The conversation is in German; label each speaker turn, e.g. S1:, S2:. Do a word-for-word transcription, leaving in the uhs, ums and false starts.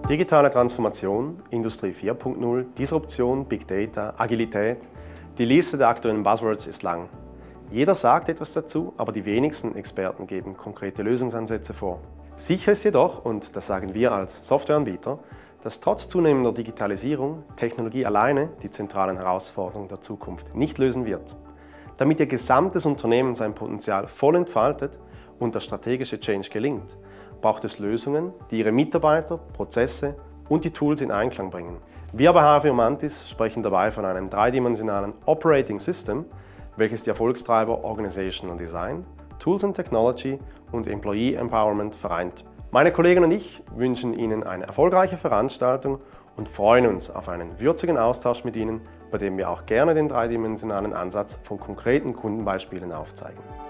S1: Digitale Transformation, Industrie vier Punkt null, Disruption, Big Data, Agilität. Die Liste der aktuellen Buzzwords ist lang. Jeder sagt etwas dazu, aber die wenigsten Experten geben konkrete Lösungsansätze vor. Sicher ist jedoch, und das sagen wir als Softwareanbieter, dass trotz zunehmender Digitalisierung Technologie alleine die zentralen Herausforderungen der Zukunft nicht lösen wird. Damit Ihr gesamtes Unternehmen sein Potenzial voll entfaltet und der strategische Change gelingt, braucht es Lösungen, die Ihre Mitarbeiter, Prozesse und die Tools in Einklang bringen. Wir bei H F Mantis sprechen dabei von einem dreidimensionalen Operating System, welches die Erfolgstreiber Organizational Design, Tools and Technology und Employee Empowerment vereint. Meine Kollegen und ich wünschen Ihnen eine erfolgreiche Veranstaltung und freuen uns auf einen würzigen Austausch mit Ihnen, bei dem wir auch gerne den dreidimensionalen Ansatz von konkreten Kundenbeispielen aufzeigen.